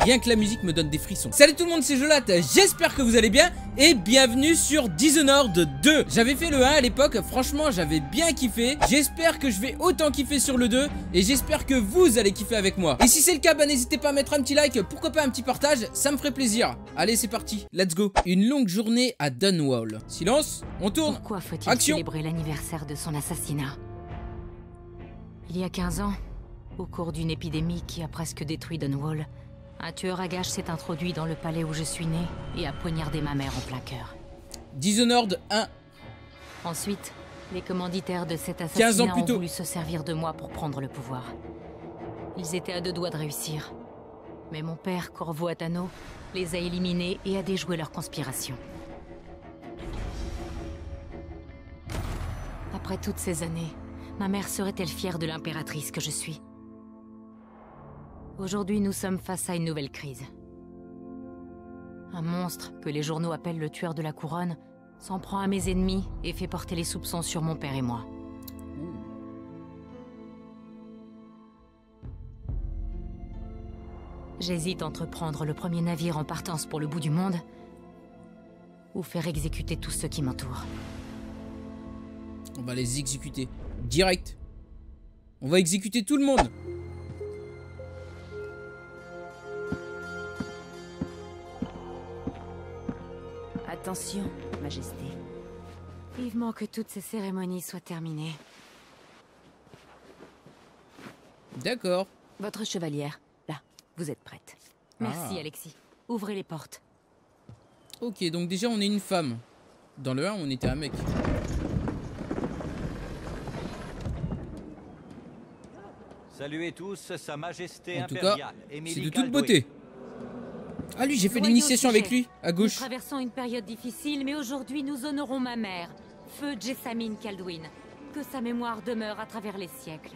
rien que la musique me donne des frissons. Salut tout le monde, c'est Jolat, j'espère que vous allez bien et bienvenue sur Dishonored 2. J'avais fait le 1 à l'époque, franchement j'avais bien kiffé. J'espère que je vais autant kiffer sur le 2 et j'espère que vous allez kiffer avec moi. Et si c'est le cas, bah n'hésitez pas à mettre un petit like, pourquoi pas un petit partage, ça me ferait plaisir. Allez c'est parti, let's go. Une longue journée à Dunwall. Silence, on tourne. Pourquoi faut-il Action. célébrer l'anniversaire de son assassinat? Il y a 15 ans, au cours d'une épidémie qui a presque détruit Dunwall, un tueur à gages s'est introduit dans le palais où je suis né et a poignardé ma mère en plein cœur. Dishonored 1. Ensuite, les commanditaires de cet 15 ans assassinat plus ont tôt. voulu se servir de moi pour prendre le pouvoir. Ils étaient à deux doigts de réussir. Mais mon père, Corvo Attano, les a éliminés et a déjoué leur conspiration. Après toutes ces années, ma mère serait-elle fière de l'impératrice que je suis? Aujourd'hui, nous sommes face à une nouvelle crise. Un monstre, que les journaux appellent le tueur de la couronne, s'en prend à mes ennemis et fait porter les soupçons sur mon père et moi. J'hésite entre prendre le premier navire en partance pour le bout du monde ou faire exécuter tous ceux qui m'entourent. On va les exécuter direct. On va exécuter tout le monde. Attention, Majesté. Vivement que toutes ces cérémonies soient terminées. D'accord. Votre chevalière, là, vous êtes prête. Merci, Alexis. Ouvrez les portes. Ok, donc déjà on est une femme. Dans le 1, on était un mec. Saluez tous Sa Majesté En tout cas, impériale, c'est Émilie de toute Caldwin. beauté. Ah lui, j'ai fait Joyeux l'initiation sujet. avec lui, à Nous gauche. traversons une période difficile, mais aujourd'hui nous honorons ma mère, Feu Jessamine Caldwin. Que sa mémoire demeure à travers les siècles.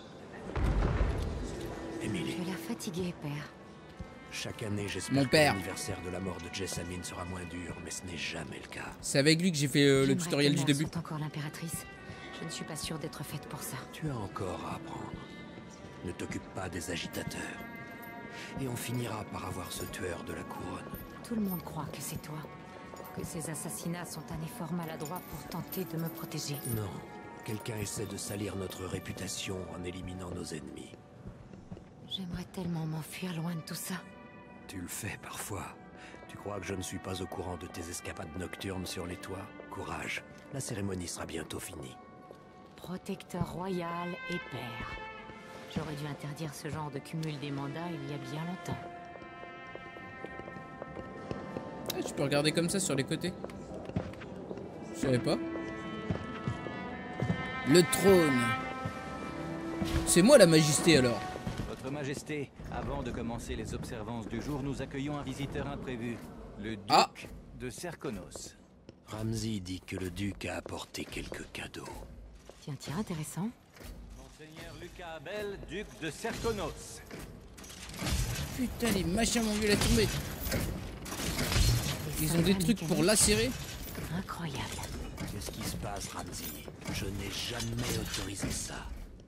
Émilie, Je la fatiguée, père. chaque année Mon j'espère que père. l'anniversaire de la mort de Jessamine sera moins dur, mais ce n'est jamais le cas. C'est avec lui que j'ai fait le J'aimerais tutoriel que du mère début. soit encore l'impératrice. Je ne suis pas sûre d'être faite pour ça. Tu as encore à apprendre. Ne t'occupe pas des agitateurs. Et on finira par avoir ce tueur de la couronne. Tout le monde croit que c'est toi. Que ces assassinats sont un effort maladroit pour tenter de me protéger. Non, quelqu'un essaie de salir notre réputation en éliminant nos ennemis. J'aimerais tellement m'enfuir loin de tout ça. Tu le fais parfois. Tu crois que je ne suis pas au courant de tes escapades nocturnes sur les toits? Courage, la cérémonie sera bientôt finie. Protecteur royal et père. J'aurais dû interdire ce genre de cumul des mandats il y a bien longtemps. Ah, tu peux regarder comme ça sur les côtés. Je savais pas. Le trône. C'est moi la majesté alors. Votre Majesté, avant de commencer les observances du jour, nous accueillons un visiteur imprévu, le duc Ah. de Serkonos. Ramsey dit que le duc a apporté quelques cadeaux. Tiens, intéressant. Monseigneur Lucas Abel, duc de Serkonos. Putain, les machins m'ont vu la tomber. Ils ont des trucs pour lacérer. Incroyable. Qu'est-ce qui se passe, Ramsey? Je n'ai jamais autorisé ça.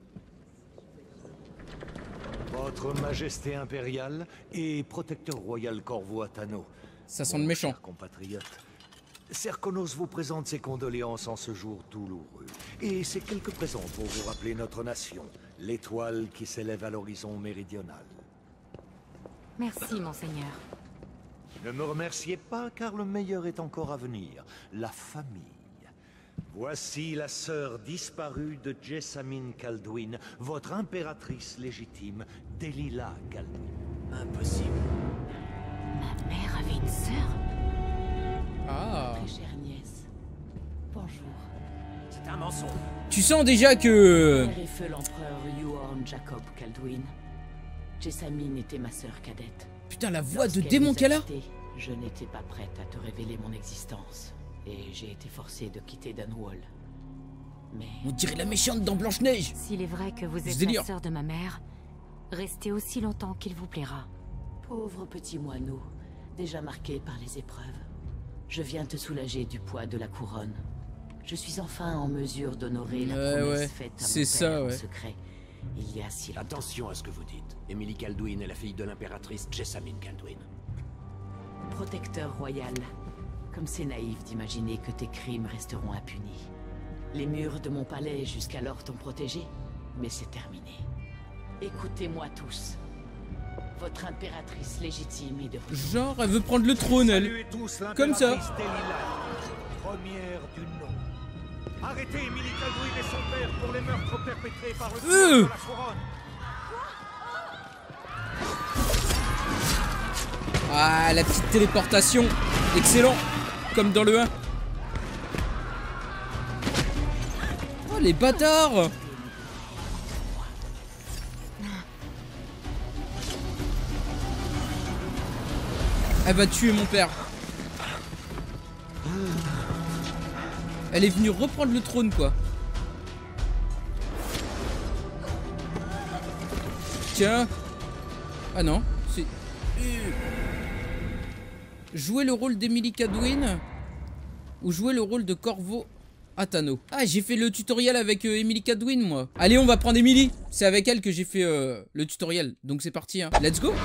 Votre Majesté impériale et protecteur royal Corvo Attano. Ça sent le méchant. Cher compatriote, Serkonos vous présente ses condoléances en ce jour douloureux. Et ses quelques présents pour vous rappeler notre nation, l'étoile qui s'élève à l'horizon méridional. Merci, monseigneur. Ne me remerciez pas, car le meilleur est encore à venir, la famille. Voici la sœur disparue de Jessamine Caldwin, votre impératrice légitime, Delilah Caldwin. Impossible. Ma mère avait une sœur? Ah. Très chère nièce. Bonjour. C'est un mensonge. Tu sens déjà que... Père et feu l'empereur Yuan Jacob Caldwin. Jessamine était ma sœur cadette. Putain, la voix de Lorsqu'elle démon nous a qu'elle a. quittés, je n'étais pas prête à te révéler mon existence. Et j'ai été forcée de quitter Dunwall. Mais On dirait la méchante dans Blanche-Neige. S'il est vrai que vous Ce êtes délire. la sœur de ma mère, restez aussi longtemps qu'il vous plaira. pauvre petit moineau, déjà marqué par les épreuves, je viens te soulager du poids de la couronne. Je suis enfin en mesure d'honorer la promesse faite à mon c'est père ça, en ouais. secret il y a si longtemps. Attention à ce que vous dites. Emily Kaldwin est la fille de l'impératrice Jessamine Kaldwin. Protecteur royal. Comme c'est naïf d'imaginer que tes crimes resteront impunis. Les murs de mon palais jusqu'alors t'ont protégé, mais c'est terminé. Écoutez-moi tous. Votre impératrice légitime est de retour. Genre, elle veut prendre le trône, elle. Saluez tous Comme ça. l'impératrice Delilah, première du nom. Arrêtez Emily Kaldwin et son père pour les meurtres perpétrés par le trône de la couronne. Ah, la petite téléportation. Excellent. Comme dans le 1. Oh, les bâtards. Elle va tuer mon père. Elle est venue reprendre le trône, quoi. Tiens. Ah non, c'est... Jouer le rôle d'Emily Kaldwin ou jouer le rôle de Corvo Attano. Ah, j'ai fait le tutoriel avec Emily Kaldwin, moi. Allez, on va prendre Emily. C'est avec elle que j'ai fait le tutoriel. Donc c'est parti, hein. Let's go.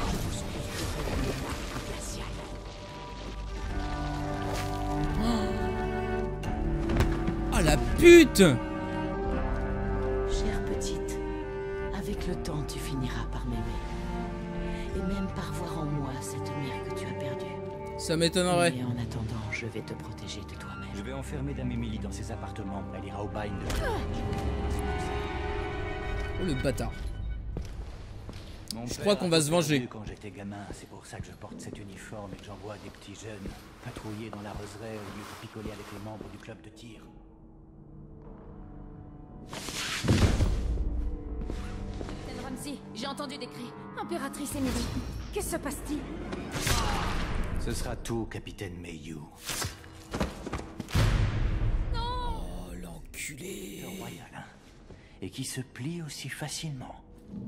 Oh la pute! Chère petite, avec le temps tu finiras par m'aimer. Et même par voir en moi cette mère que tu as perdue. Ça m'étonnerait. Mais en attendant, je vais te protéger de toi-même. Je vais enfermer Dame Emily dans ses appartements. Elle ira au bain de... Oh le bâtard. Mon Je père crois qu'on va a se venger. perdu quand j'étais gamin, c'est pour ça que je porte cet uniforme et que j'envoie des petits jeunes patrouiller dans la roseraie au lieu de picoler avec les membres du club de tir. Capitaine Ramsey, j'ai entendu des cris. Impératrice Emily, qu'est-ce se passe-t-il? Ce sera tout, capitaine Mayhew. Oh l'enculé. Le royal, hein. Et qui se plie aussi facilement.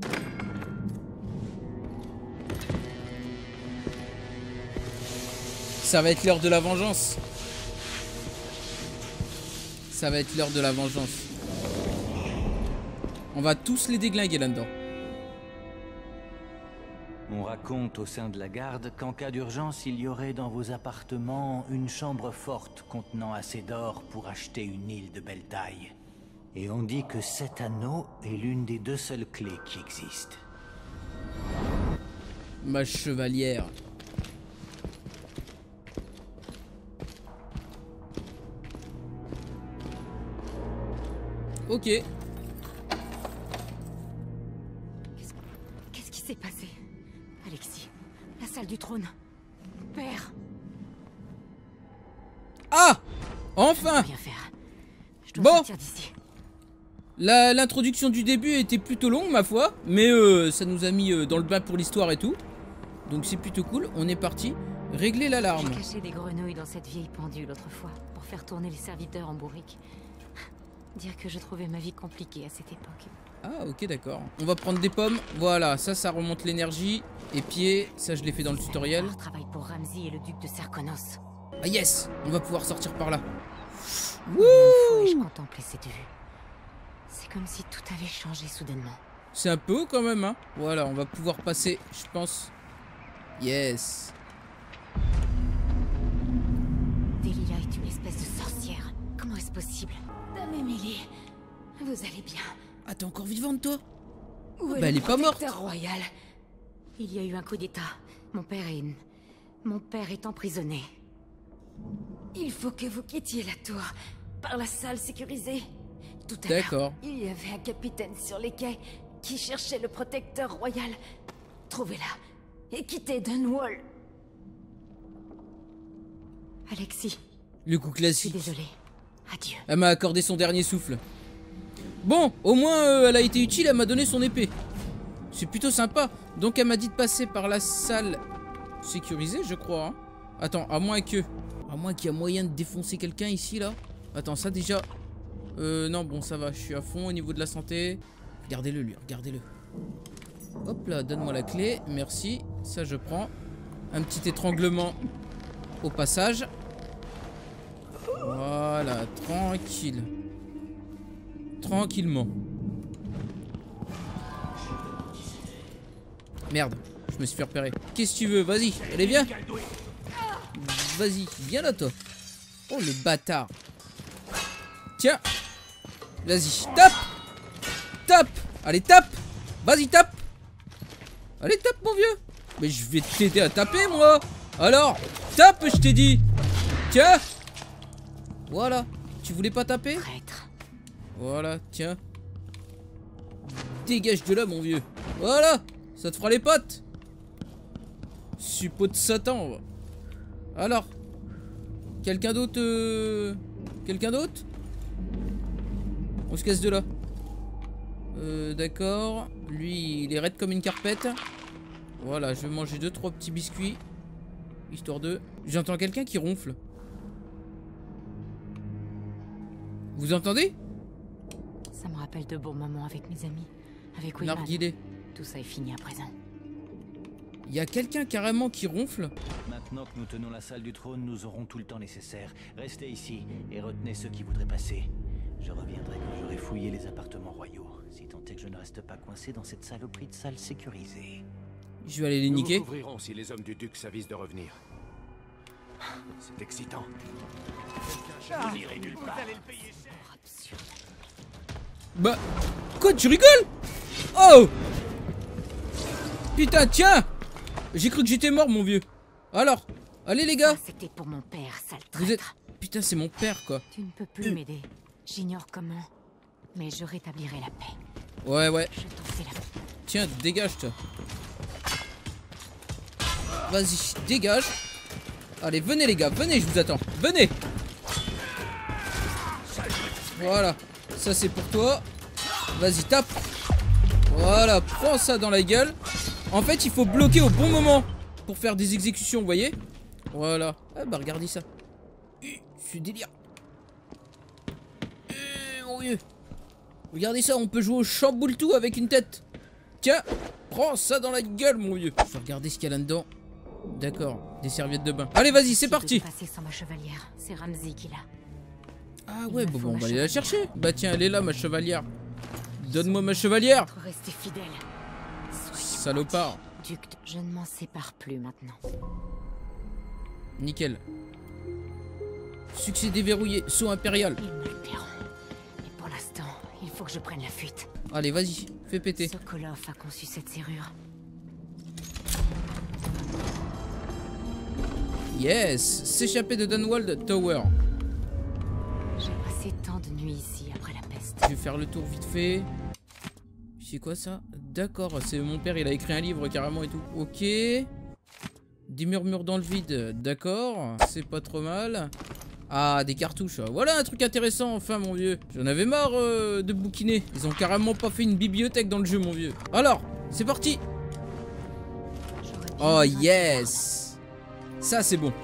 Ça va être l'heure de la vengeance. Ça va être l'heure de la vengeance. On va tous les déglinguer là-dedans. On raconte au sein de la garde qu'en cas d'urgence, il y aurait dans vos appartements une chambre forte contenant assez d'or pour acheter une île de belle taille. Et on dit que cet anneau est l'une des 2 seules clés qui existent. Ma chevalière. Ok. Qu'est-ce qui s'est passé? Alexis, la salle du trône. Père, Ah! Enfin! rien faire. Je dois Bon. sortir d'ici. L'introduction du début était plutôt longue, ma foi. Mais ça nous a mis dans le bain pour l'histoire et tout. Donc c'est plutôt cool. On est parti. Régler l'alarme. J'ai caché des grenouilles dans cette vieille pendule autrefois pour faire tourner les serviteurs en bourrique. Dire que je trouvais ma vie compliquée à cette époque. Ah ok d'accord. On va prendre des pommes. Voilà, ça remonte l'énergie. Et pieds, ça je l'ai fait dans le tutoriel. Je travaille pour Ramsey et le duc de Serkonos. Ah yes! On va pouvoir sortir par là. Combien de fois ai-je contemplé cette vue? C'est comme si tout avait changé soudainement. C'est un peu haut quand même, hein. Voilà, on va pouvoir passer, je pense. Yes. Delilah est une espèce de sorcière. Comment est-ce possible? Dame Emily, vous allez bien? Ah, t'es encore vivante, toi? Où Bah, elle est pas morte. protecteur royal. Il y a eu un coup d'état. Mon père est emprisonné. Il faut que vous quittiez la tour par la salle sécurisée. Tout à l'heure, D'accord. il y avait un capitaine sur les quais qui cherchait le protecteur royal. Trouvez-la et quittez Dunwall. Alexis, Le coup je suis classique. désolée. Adieu. Elle m'a accordé son dernier souffle. Bon, au moins, elle a été utile, elle m'a donné son épée. C'est plutôt sympa. Donc, elle m'a dit de passer par la salle sécurisée, je crois. Hein. Attends, à moins qu'il y a moyen de défoncer quelqu'un ici, là. Attends, ça déjà... non, bon, ça va. Je suis à fond au niveau de la santé. Regardez-le, lui. Regardez-le. Hop là, donne-moi la clé. Merci. Ça, je prends. Un petit étranglement au passage. Voilà, tranquille. Tranquillement. Merde, je me suis fait repérer. Qu'est-ce que tu veux? Vas-y, allez viens. Vas-y, viens là toi. Oh le bâtard. Tiens. Vas-y, tape. Tape. Allez, tape. Vas-y, tape. Allez, tape mon vieux. Mais je vais t'aider à taper moi. Alors, tape je t'ai dit. Tiens. Voilà. Tu voulais pas taper? Traître. Voilà, tiens. Dégage de là mon vieux. Voilà. Ça te fera les potes. Suppôt de Satan. Alors. Quelqu'un d'autre Quelqu'un d'autre? On se casse de là. D'accord. Lui, il est raide comme une carpette. Voilà, je vais manger 2-3 petits biscuits. Histoire de... J'entends quelqu'un qui ronfle. Vous entendez? Ça me rappelle de bons moments avec mes amis. Avec Wayman. Narguilé. Tout ça est fini à présent. Il y a quelqu'un carrément qui ronfle. Maintenant que nous tenons la salle du trône, nous aurons tout le temps nécessaire. Restez ici et retenez ceux qui voudraient passer. Je reviendrai quand j'aurai fouillé les appartements royaux, si tant est que je ne reste pas coincé dans cette saloperie de salle sécurisée. Je vais aller les niquer. Nous vous couvrirons si les hommes du duc s'avisent de revenir. C'est excitant. Vous n'irez nulle part. Bah... Quoi, tu rigoles? Oh! Putain, tiens! J'ai cru que j'étais mort, mon vieux. Alors, allez les gars. Ça, c'était pour mon père, sale Vous êtes... traître. Putain, c'est mon père, quoi. Tu ne peux plus m'aider. J'ignore comment. Mais je rétablirai la paix. Ouais, ouais. Je t'en fais la paix. Tiens, dégage, toi. Vas-y, dégage. Allez, venez les gars, venez, je vous attends. Venez. Voilà. Ça, c'est pour toi. Vas-y, tape. Voilà, prends ça dans la gueule. En fait, il faut bloquer au bon moment pour faire des exécutions, vous voyez? Voilà. Ah bah, regardez ça. C'est délire. Mon vieux. Regardez ça, on peut jouer au chamboule tout avec une tête. Tiens, prends ça dans la gueule, mon vieux. Je vais regarder ce qu'il y a là-dedans. D'accord, des serviettes de bain. Allez, vas-y, c'est parti. Passer sans ma chevalière. C'est Ramsey qui l'a. Ah ouais, bon, on va aller la chercher. Bah tiens, elle est là, ma chevalière. Donne-moi ma chevalière. Restez fidèle. Salopard. Duc, je ne m'en sépare plus maintenant. Nickel. Succès déverrouillé, saut impérial. Ils me le paieront. Mais pour l'instant, il faut que je prenne la fuite. Allez, vas-y, fais péter. Sokolov a conçu cette serrure. Yes, s'échapper de Dunwald Tower. J'ai passé tant de nuits ici après la peste. Je vais faire le tour vite fait. C'est quoi ça? D'accord, c'est mon père, il a écrit un livre carrément et tout. Ok. Des murmures dans le vide, d'accord. C'est pas trop mal. Ah, des cartouches. Voilà un truc intéressant, enfin, mon vieux. J'en avais marre de bouquiner. Ils ont carrément pas fait une bibliothèque dans le jeu, mon vieux. Alors, c'est parti. Oh, yes. Ça, c'est bon.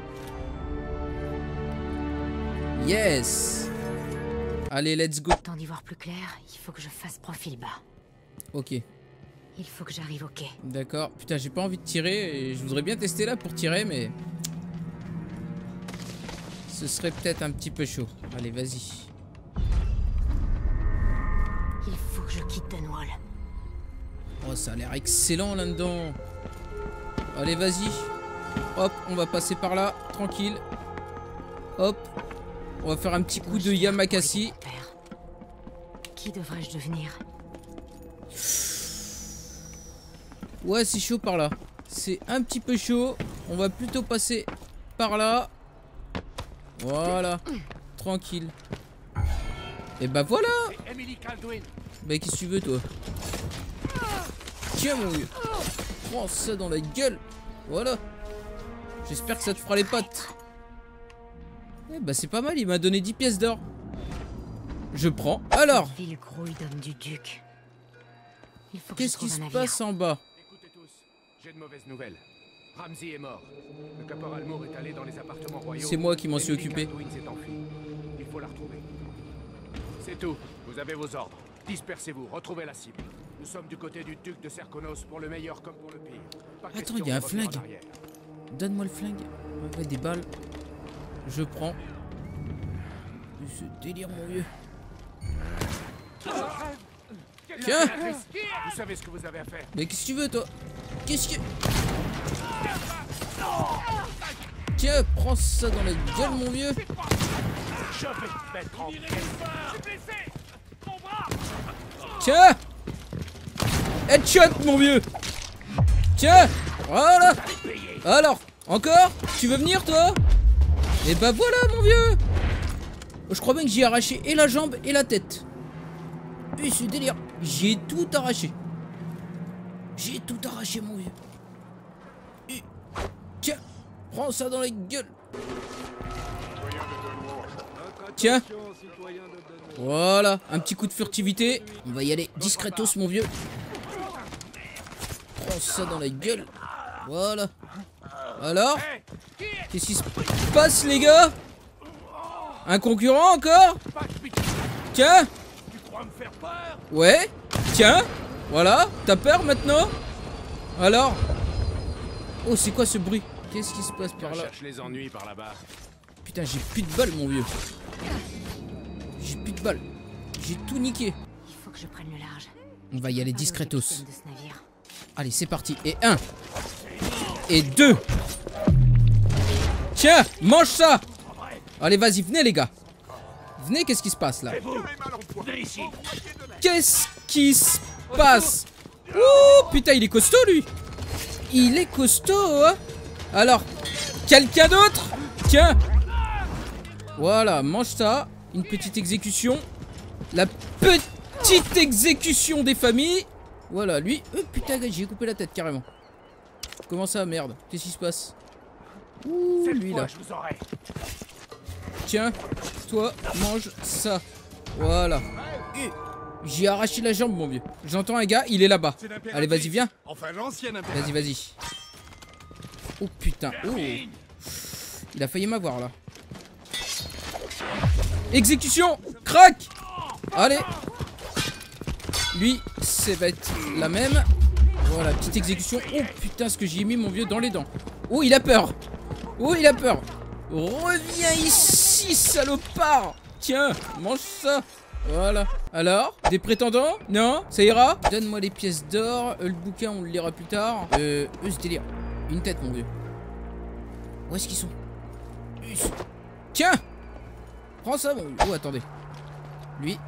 Yes. Allez, let's go. Tant d'y voir plus clair, il faut que je fasse profil bas. Ok. Il faut que j'arrive au quai. D'accord. Putain, j'ai pas envie de tirer. Et je voudrais bien tester là pour tirer, mais... ce serait peut-être un petit peu chaud. Allez, vas-y. Il faut que je quitte Dunwall. Oh, ça a l'air excellent là-dedans. Allez, vas-y. Hop, on va passer par là. Tranquille. Hop. On va faire un petit coup de Yamakasi. Qui devrais-je devenir? Ouais, c'est chaud par là. C'est un petit peu chaud. On va plutôt passer par là. Voilà. Tranquille. Et bah voilà. Bah qu'est-ce que tu veux toi? Tiens mon vieux. Prends ça dans la gueule. Voilà. J'espère que ça te fera les pattes. Eh bah c'est pas mal, il m'a donné 10 pièces d'or. Je prends. Alors, Ville grouille d'hommes du duc. qu'est-ce qui se passe en bas? Écoutez tous, j'ai de mauvaises nouvelles. Ramsey est mort. Le caporal Moore est allé dans les appartements royaux. C'est moi qui m'en suis occupé. Caldwin s'est enfui. Il faut la retrouver. C'est tout. Vous avez vos ordres. Dispersez-vous, retrouvez la cible. Nous sommes du côté du duc de Serkonos pour le meilleur comme pour le pire. Pas Attends, question il y a un de revenir en flingue. arrière. Donne-moi le flingue. Ouais, des balles. Je prends. Ce délire mon vieux. Tiens. Vous savez ce que vous avez à faire. Mais qu'est-ce que tu veux, toi? Qu'est-ce que... Tiens, prends ça dans la gueule, mon vieux. Je vais te mettre en Tiens. Headshot, mon vieux. Tiens. Voilà. Alors, encore? Tu veux venir, toi? Et bah voilà, mon vieux. Je crois bien que j'y ai arraché et la jambe et la tête. Et ce délire. J'ai tout arraché. J'ai tout arraché, mon vieux. Et... Tiens. Prends ça dans la gueule. Tiens. Voilà. Un petit coup de furtivité. On va y aller discretos, mon vieux. Prends ça dans la gueule. Voilà. Alors? Qu'est-ce qui se passe, les gars? Un concurrent encore? Tiens. Ouais. Tiens. Voilà. T'as peur maintenant? Alors? Oh, c'est quoi ce bruit? Qu'est-ce qui se passe par là? Cherche les ennuis par là-bas. Putain, j'ai plus de balles, mon vieux. J'ai plus de balles. J'ai tout niqué. Il faut que je prenne le large. On va y aller Pas discretos. le capitaine de ce navire. Allez, c'est parti. Et 1. Et 2. Tiens, mange ça. Allez, vas-y, venez, les gars. Venez, qu'est-ce qui se passe, là? Qu'est-ce qui se passe? Ouh, putain, il est costaud, lui. Il est costaud, hein. Alors, quelqu'un d'autre? Tiens. Voilà, mange ça. Une petite exécution. La petite exécution des familles. Voilà, lui. Putain, j'ai coupé la tête, carrément. Comment ça, merde? Qu'est-ce qui se passe? Ouh, lui, là. Tiens, toi, mange ça. Voilà. J'ai arraché la jambe, mon vieux. J'entends un gars, il est là-bas. Allez, vas-y, viens. Vas-y, vas-y. Oh, putain. Oh. Il a failli m'avoir, là. Exécution. Crac. Allez. Lui, ça va être la même. Voilà, petite exécution. Oh, putain, ce que j'ai mis, mon vieux, dans les dents. Oh, il a peur. Oh, il a peur. Reviens ici, salopard. Tiens, mange ça. Voilà. Alors, des prétendants? Non? Ça ira? Donne-moi les pièces d'or. Le bouquin, on le lira plus tard. Ce délire. Une tête, mon vieux. Où est-ce qu'ils sont? Tiens. Prends ça, mon vieux. Oh, attendez. Lui.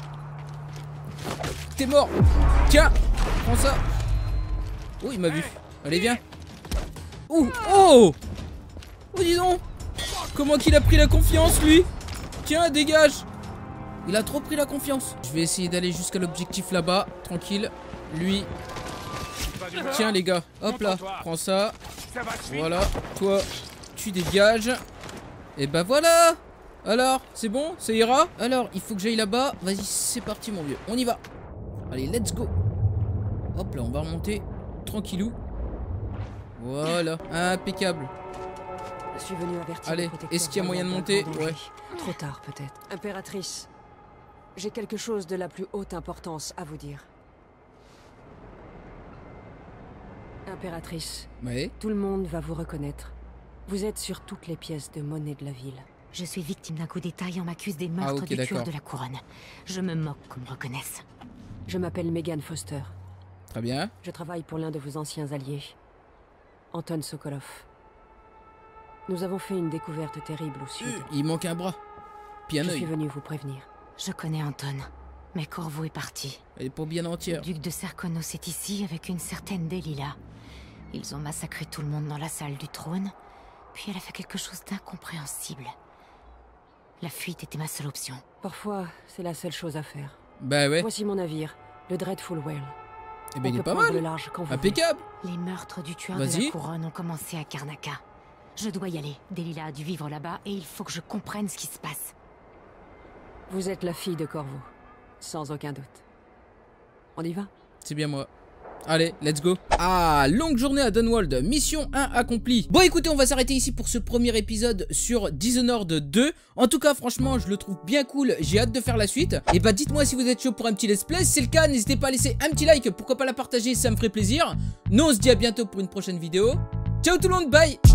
T'es mort. Tiens. Prends ça. Oh, il m'a vu. Allez, viens. Oh. Oh. Oh, dis donc. Comment qu'il a pris la confiance, lui? Tiens, dégage. Il a trop pris la confiance. Je vais essayer d'aller jusqu'à l'objectif là-bas. Tranquille. Lui. Tiens, les gars. Hop là. Prends ça. Voilà. Toi, tu dégages. Et bah voilà. Alors, c'est bon? Ça ira? Alors, il faut que j'aille là-bas. Vas-y, c'est parti, mon vieux. On y va. Allez, let's go. Hop là, on va remonter. Tranquillou. Voilà. Impeccable. Je suis venu avertir. Allez, est-ce qu'il y a moyen de monter? Ouais. Trop tard, peut-être. Impératrice, j'ai quelque chose de la plus haute importance à vous dire. Impératrice, Ouais. tout le monde va vous reconnaître. Vous êtes sur toutes les pièces de monnaie de la ville. Je suis victime d'un coup d'État et on m'accuse des meurtres ok, du tueur d'accord. de la couronne. Je me moque qu'on me reconnaisse. Je m'appelle Megan Foster. Très bien. Je travaille pour l'un de vos anciens alliés, Anton Sokolov. Nous avons fait une découverte terrible au sud. Il manque un bras. Puis un Je suis œil. venu vous prévenir. Je connais Anton, mais Corvo est parti. Elle est pas bien Le entière. duc de Serkonos est ici avec une certaine Delilah. Ils ont massacré tout le monde dans la salle du trône, puis elle a fait quelque chose d'incompréhensible. La fuite était ma seule option. Parfois, c'est la seule chose à faire. Bah ouais. Voici mon navire, le Dreadful Whale. Eh ben, On il est peut pas prendre mal. le large quand vous Impeccable. Les meurtres du tueur de Vas-y. la couronne ont commencé à Karnaca. Je dois y aller. Delilah a dû vivre là-bas et il faut que je comprenne ce qui se passe. Vous êtes la fille de Corvo, sans aucun doute. On y va? C'est bien moi. Allez, let's go. Ah, longue journée à Dunwald. Mission 1 accomplie. Bon, écoutez, on va s'arrêter ici pour ce premier épisode sur Dishonored 2. En tout cas, franchement, je le trouve bien cool. J'ai hâte de faire la suite. Et bah, dites-moi si vous êtes chaud pour un petit let's play. Si c'est le cas, n'hésitez pas à laisser un petit like. Pourquoi pas la partager, ça me ferait plaisir. Nous, on se dit à bientôt pour une prochaine vidéo. Ciao tout le monde, bye.